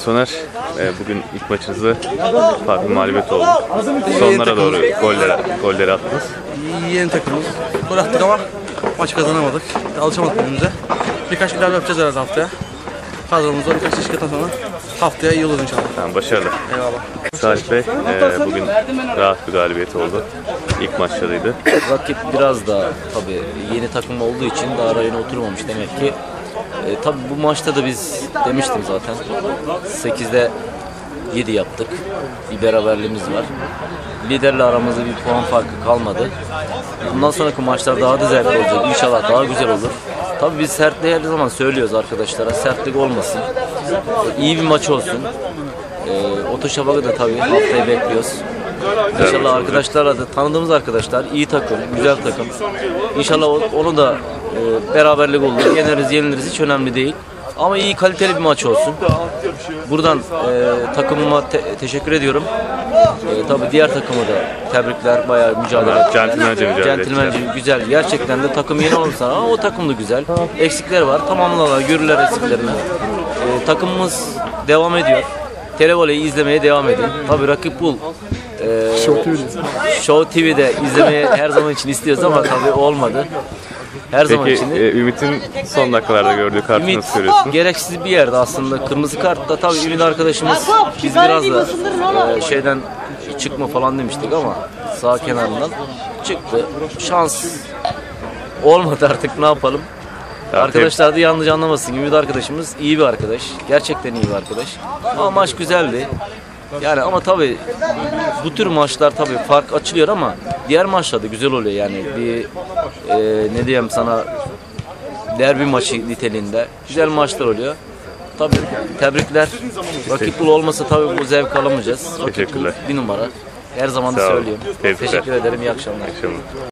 Soner, bugün ilk maçınızda ufak bir mağlubiyet oldu. Sonlara doğru golleri attınız. Yeni takımız. Gol attık ama maçı kazanamadık. Alışamadık birbirimize. Birkaç ilave yapacağız herhalde haftaya. Kadromuzda birkaç değişiklikten sonra haftaya iyi olur inşallah. Tamam, başarılı. Eyvallah. Salih Bey, bugün rahat bir galibiyet oldu. İlk maçlarıydı. Rakip biraz da tabii yeni takım olduğu için daha rayına oturmamış demek ki. Tabii bu maçta da biz demiştim zaten 8'de 7 yaptık. Bir beraberliğimiz var. Liderle aramızda bir puan farkı kalmadı. Bundan sonraki maçlar daha da zevkli olacak. İnşallah daha güzel olur. Tabii biz sertliği her zaman söylüyoruz arkadaşlara. Sertlik olmasın. İyi bir maç olsun. Otoşabak'ı da tabii haftaya bekliyoruz. İnşallah arkadaşlarla da tanıdığımız arkadaşlar, iyi takım, güzel takım. İnşallah onu da beraberlik olur. Yeniliriz hiç önemli değil. Ama iyi, kaliteli bir maç olsun. Buradan takımıma teşekkür ediyorum. Tabii diğer takımı da tebrikler, bayağı mücadele ettiler. Centilmence güzel. Gerçekten de takım yeni olursa ama o takım da güzel. Eksikler var. Tamamlarlar, görürler eksiklerini. Takımımız devam ediyor. Televoleyi izlemeye devam edin. Tabii rakip bul. Show TV'de izlemeye her zaman için istiyoruz ama tabii olmadı. Her zaman için. Peki Ümit'in son dakikalarda gördüğü kartı Ümit nasıl görüyorsun? gereksiz bir yerde aslında. Kırmızı kartta tabii Ümit arkadaşımız biz biraz da şeyden çıkma falan demiştik ama sağ kenarından çıktı. Şans olmadı, artık ne yapalım. Arkadaşlar da yanlış anlamasın. Ümit arkadaşımız iyi bir arkadaş. Gerçekten iyi bir arkadaş. Ama maç güzeldi. Yani ama tabii bu tür maçlar tabii fark açılıyor ama diğer maçlar da güzel oluyor yani. Bir ne diyeyim sana, derbi maçı niteliğinde güzel maçlar oluyor. Tabii tebrikler. Rakip bul olmasa tabii bu zevk alamayacağız. Teşekkürler. Bir numara. Her zaman da söylüyorum. Teşekkür ederim. İyi akşamlar.